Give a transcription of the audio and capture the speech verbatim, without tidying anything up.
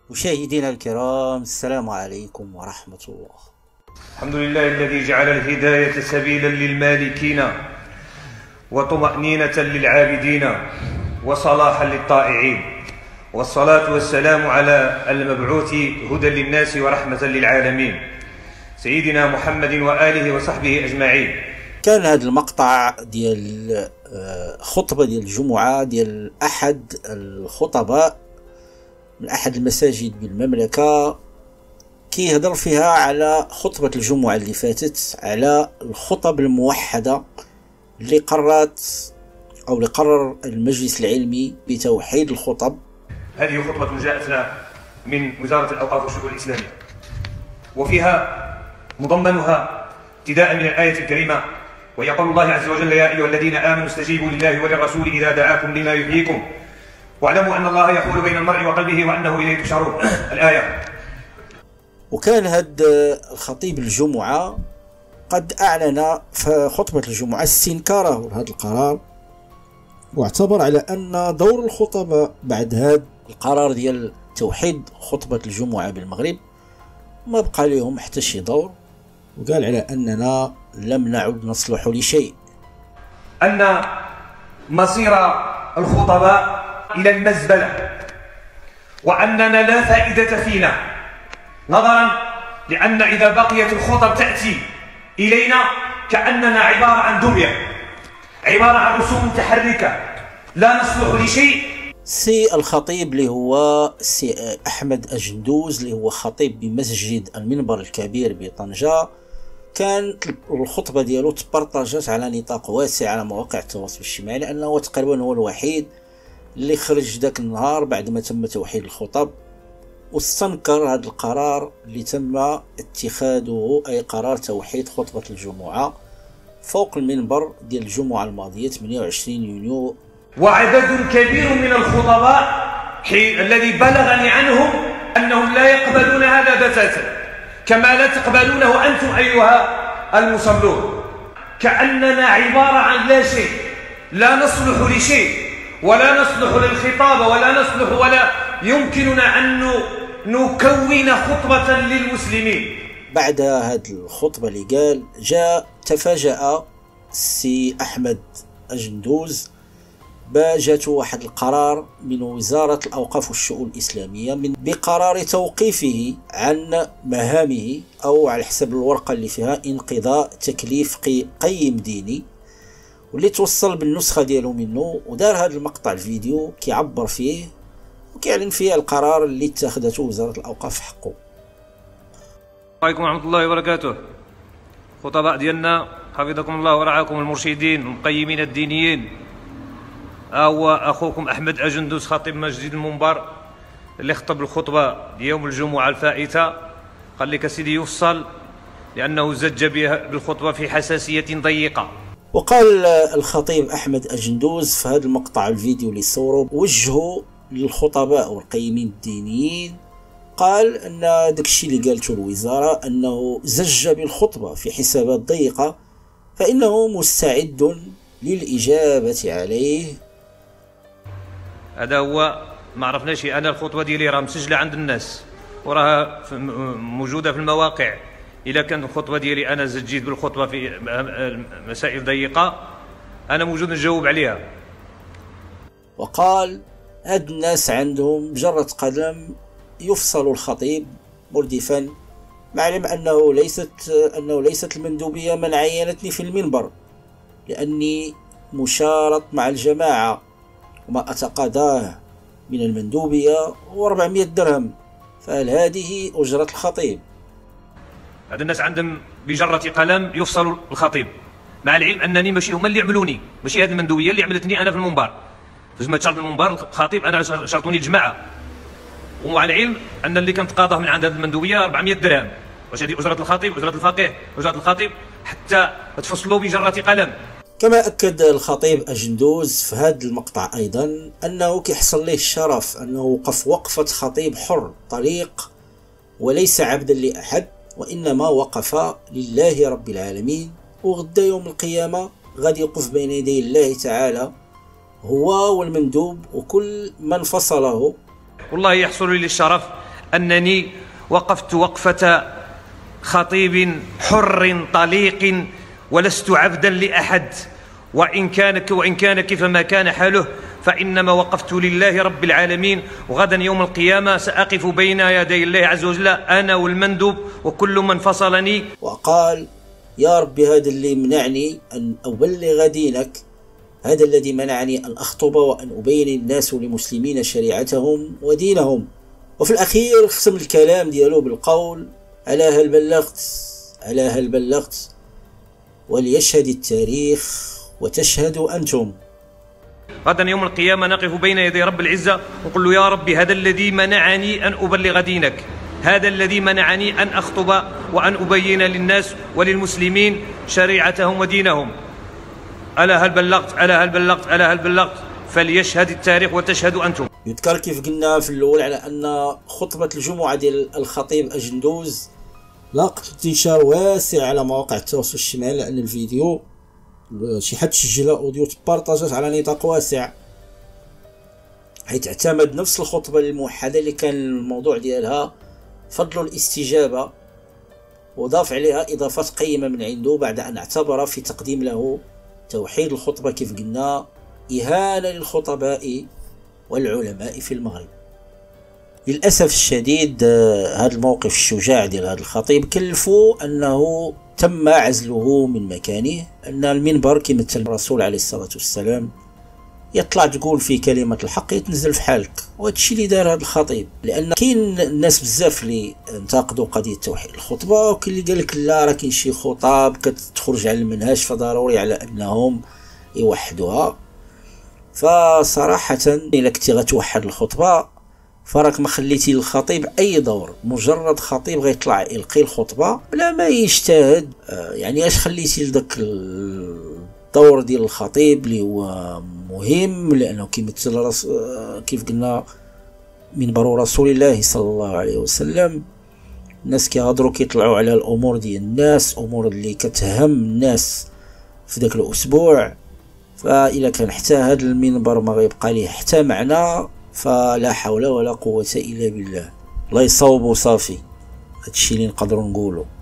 مشاهدينا الكرام، السلام عليكم ورحمة الله. الحمد لله الذي جعل الهداية سبيلا للمالكين وطمأنينة للعابدين وصلاحا للطائعين، والصلاة والسلام على المبعوث هدى للناس ورحمة للعالمين سيدنا محمد وآله وصحبه أجمعين. كان هذا المقطع ديال خطبة ديال الجمعة ديال أحد الخطباء من أحد المساجد بالمملكة، كيهضر فيها على خطبة الجمعة اللي فاتت، على الخطب الموحدة اللي قررت أو اللي قرر المجلس العلمي بتوحيد الخطب. هذه خطبة جاءتنا من وزارة الأوقاف والشؤون الإسلامية، وفيها مضمنها ابتداء من الآية الكريمة: ويقول الله عز وجل: يا أيها الذين آمنوا استجيبوا لله وللرسول إذا دعاكم لما يحييكم واعلموا أن الله يحول بين المرء وقلبه وأنه إليه تحشرون. الآية. وكان هذا الخطيب الجمعة قد أعلن في خطبة الجمعة استنكاره لهذا القرار، واعتبر على أن دور الخطباء بعد هذا القرار ديال توحيد خطبة الجمعة بالمغرب ما بقى لهم حتى شي دور، وقال على أننا لم نعد نصلح لشيء، أن مصير الخطباء إلى المزبلة، وأننا لا فائدة فينا، نظرا لأن إذا بقيت الخطب تأتي إلينا كأننا عبارة عن دمية، عبارة عن رسوم متحركة لا نصلح لشيء. سي الخطيب اللي هو سي أحمد أجندوز اللي هو خطيب بمسجد المنبر الكبير بطنجة، كان الخطبة ديالو تبارطاجات على نطاق واسع على مواقع التواصل الاجتماعي، لأنه تقريبا هو الوحيد اللي خرج ذاك النهار بعد ما تم توحيد الخطب واستنكر هذا القرار اللي تم اتخاذه، أي قرار توحيد خطبة الجمعة فوق المنبر ديال الجمعة الماضية ثمانية وعشرين يونيو. وعدد كبير من الخطباء الذي بلغني عنهم أنهم لا يقبلون هذا بتاتا، كما لا تقبلونه أنتم أيها المصلون، كأننا عبارة عن لا شيء، لا نصلح لشيء، ولا نصلح للخطابة، ولا نصلح ولا يمكننا أن نكون خطبة للمسلمين. بعد هذه الخطبة اللي قال جاء تفاجأ السي أحمد أجندوز باجته واحد القرار من وزارة الأوقاف والشؤون الإسلامية من بقرار توقيفه عن مهامه، أو على حسب الورقة اللي فيها انقضاء تكليف قيم ديني، واللي توصل بالنسخة ديالو منه، ودار هذا المقطع الفيديو كيعبر فيه وكيعلن فيه القرار اللي اتخذته وزارة الأوقاف في حقه. عليكم ورحمة الله وبركاته. خطباء ديالنا حفظكم الله ورعاكم، المرشدين المقيمين الدينيين، هو أخوكم أحمد أجندوز خطيب مسجد المنبر اللي خطب الخطبة يوم الجمعة الفائتة. قال لك سيدي يفصل لأنه زج بالخطبة في حساسية ضيقة. وقال الخطيب أحمد أجندوز في هذا المقطع الفيديو اللي صوره وجهه للخطباء والقيمين الدينيين، قال أن داكشي اللي قالته الوزارة أنه زج بالخطبة في حسابات ضيقة فإنه مستعد للإجابة عليه. هذا هو، ما عرفناش. أنا الخطبة ديالي راه مسجلة عند الناس وراها موجودة في المواقع. إذا كان الخطبة ديالي أنا زجيت بالخطبة في مسائل ضيقة، أنا موجود نجاوب عليها. وقال هاد الناس عندهم بجرة قدم يفصل الخطيب مردفا، معلم أنه ليست أنه ليست المندوبية من عينتني في المنبر، لأني مشارط مع الجماعة وما أتقاضاه من المندوبية هو أربعمائة درهم، فهل هذه أجرة الخطيب؟ هاد الناس عندهم بجرة قلم يفصل الخطيب، مع العلم أنني ماشي هما اللي عملوني، ماشي هذه المندوبية اللي عملتني أنا في المنبر. فاش ما تشرط المنبر الخطيب أنا شرطوني الجماعة، ومع العلم أن اللي كنتقاضاه من عند هذه المندوبية أربعمائة درهم. واش هذه أجرة الخطيب، أجرة الفقيه، أجرة الخطيب حتى تفصلوا بجرة قلم؟ كما أكد الخطيب أجندوز في هذا المقطع أيضا أنه كيحصل له الشرف أنه وقف وقفة خطيب حر طليق وليس عبدا لأحد، وإنما وقف لله رب العالمين، وغدا يوم القيامة غادي يوقف بين يدي الله تعالى هو والمندوب وكل من فصله. والله يحصل لي الشرف أنني وقفت وقفة خطيب حر طليق ولست عبدا لأحد، وإن كان وإن كان كيفما كان حاله فإنما وقفت لله رب العالمين، وغدا يوم القيامة سأقف بين يدي الله عز وجل أنا والمندوب وكل من فصلني. وقال: يا رب هذا اللي منعني أن أبلغ دينك، هذا الذي منعني أن أخطب وأن أبين للناس وللمسلمين شريعتهم ودينهم. وفي الأخير ختم الكلام ديالو بالقول: ألا هل بلغت، ألا هل بلغت، وليشهد التاريخ وتشهدوا أنتم. غدا يوم القيامة نقف بين يدي رب العزة ونقول له: يا ربي هذا الذي منعني أن أبلغ دينك، هذا الذي منعني أن أخطب وأن أبين للناس وللمسلمين شريعتهم ودينهم، ألا هل بلغت، ألا هل بلغت، ألا هل بلغت، فليشهد التاريخ وتشهدوا أنتم. يذكر كيف قلنا في الأول على أن خطبة الجمعة ديال الخطيب أجندوز لاقت انتشار واسع على مواقع التواصل الاجتماعي، لأن الفيديو شي حد سجلها أوديو تبارطاجات على نطاق واسع، حيث اعتمد نفس الخطبة الموحدة اللي كان الموضوع ديالها فضل الاستجابة، وضاف عليها إضافات قيمة من عنده بعد أن اعتبر في تقديم له توحيد الخطبة كيف قلنا إهانة للخطباء والعلماء في المغرب. للأسف الشديد هذا الموقف الشجاع ديال هذا الخطيب كلفوا أنه تم عزله من مكانه، أن المنبر كيمثل الرسول عليه الصلاة والسلام، يطلع تقول فيه كلمة الحق يتنزل في حالك. وهذا الشيء اللي دار هذا الخطيب، لأن كاين الناس بزاف اللي انتقدوا قضية توحيد الخطبة، وكاين اللي قال لك لا راه كاين شي خطاب كتخرج على المنهج فضروري على أنهم يوحدوها. فصراحة إلا كنتي غتوحد الخطبة فراك ما خليتي للخطيب أي دور، مجرد خطيب غيطلع يلقي الخطبة بلا ما يجتهد. آه يعني اش خليتي لذاك الدور ديال الخطيب اللي هو مهم، لأنه كيمثل رس... كيف قلنا منبر رسول الله صلى الله عليه وسلم. الناس كيهضروا كيطلعوا على الأمور ديال الناس، أمور اللي كتهم الناس في ذاك الأسبوع، فإلا كان حتى هذا المنبر ما غيبقى ليه حتى معنى فلا حول ولا قوة إلا بالله. الله يصوب وصافي، هادشي اللي نقدروا نقوله.